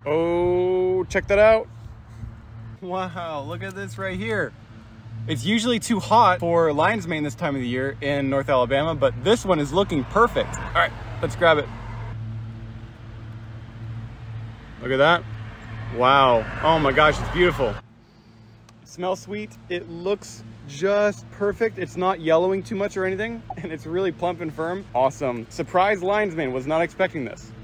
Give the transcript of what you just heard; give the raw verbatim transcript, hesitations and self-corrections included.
Oh, check that out. Wow, look at this right here. It's usually too hot for lion's mane this time of the year in North Alabama, but this one is looking perfect. All right, let's grab it. Look at that. Wow. Oh my gosh, it's beautiful. It smells sweet. It looks just perfect. It's not yellowing too much or anything, and it's really plump and firm. Awesome. Surprise lion's mane. Was not expecting this.